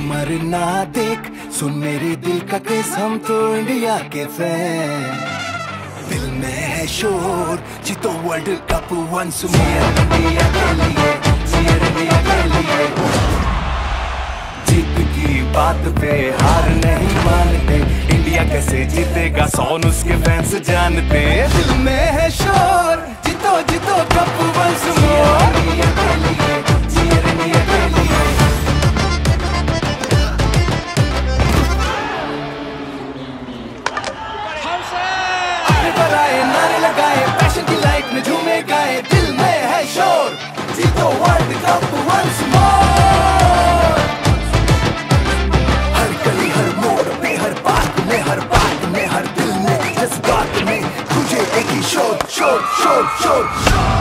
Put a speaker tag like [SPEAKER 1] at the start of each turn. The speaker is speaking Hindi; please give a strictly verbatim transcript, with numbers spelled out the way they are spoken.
[SPEAKER 1] मरना देख, सुन मेरे दिल का केस, हम तो इंडिया के फैन। दिल में है शोर, जीतो world cup once more. India के लिए, cheer इंडिया के लिए। जीत की बात पे हार नहीं मानते, इंडिया कैसे जीतेगा सौन उसके फैंस जानते। दिल में है शोर, जीतो जीतो कप वंस मोर। इंडिया के लिए, cheer इंडिया के लिए। नारे लगाए, पैशन की लाइट में झूमे गाए, दिल में है शोर, जीतो वर्ल्ड कप वंस मोर। हर गली हर मोड़ पे, हर बात में, हर बात में, हर दिल में, जज्बात में, तुझे एक ही शोर शोर शोर शोर।